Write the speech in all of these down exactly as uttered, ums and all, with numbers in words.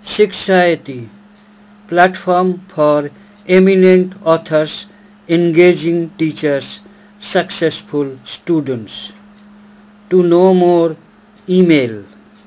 Shikshayati, platform for eminent authors, engaging teachers, successful students. To know more, email.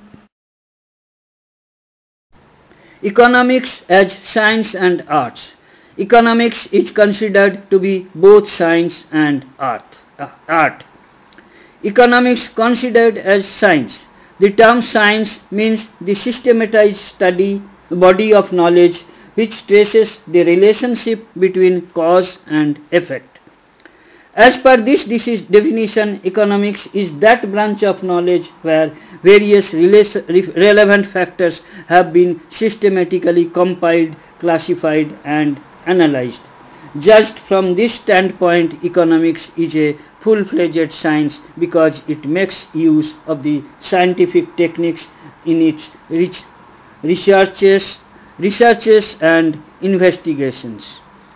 Economics as science and arts. Economics is considered to be both science and art. Uh, art. Economics considered as science. The term science means the systematized study, body of knowledge which traces the relationship between cause and effect. As per this definition, economics is that branch of knowledge where various relevant factors have been systematically compiled, classified and analyzed. Judged from this standpoint, economics is a full-fledged science because it makes use of the scientific techniques in its researches, researches and investigations.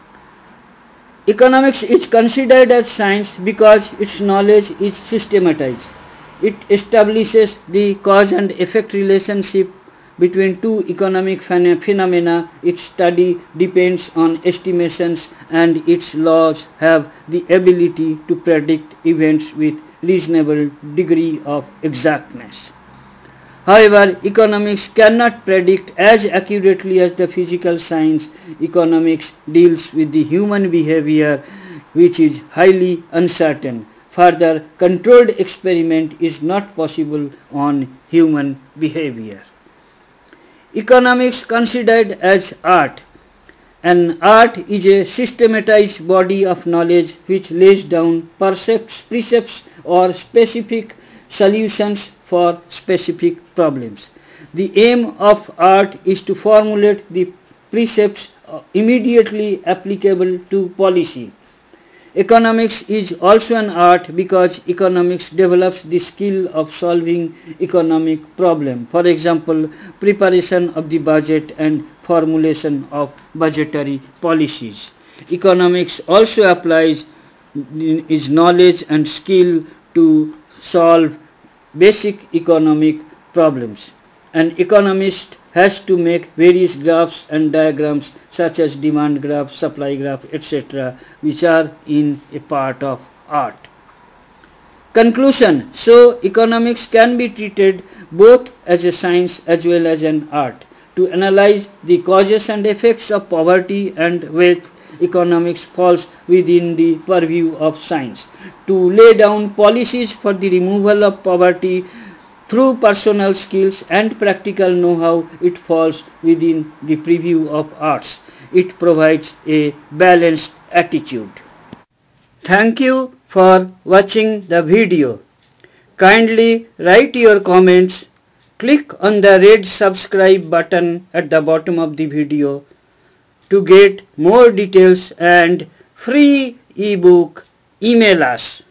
Economics is considered as science because its knowledge is systematized. It establishes the cause and effect relationship between two economic phenomena. Its study depends on estimations and its laws have the ability to predict events with reasonable degree of exactness. However, economics cannot predict as accurately as the physical science. Economics deals with the human behavior, which is highly uncertain. Further, controlled experiment is not possible on human behavior. Economics considered as art. An art is a systematized body of knowledge which lays down precepts, precepts or specific solutions for specific problems. The aim of art is to formulate the precepts immediately applicable to policy. Economics is also an art because economics develops the skill of solving economic problem. For example, preparation of the budget and formulation of budgetary policies. Economics also applies its knowledge and skill to solve basic economic problems. An economist has to make various graphs and diagrams such as demand graph, supply graph, et cetera, which are in a part of art. Conclusion. So, economics can be treated both as a science as well as an art. To analyze the causes and effects of poverty and wealth, economics falls within the purview of science. To lay down policies for the removal of poverty through personal skills and practical know-how, it falls within the purview of arts. It provides a balanced attitude. Thank you for watching the video. Kindly write your comments. Click on the red subscribe button at the bottom of the video to get more details and free ebook. Email us.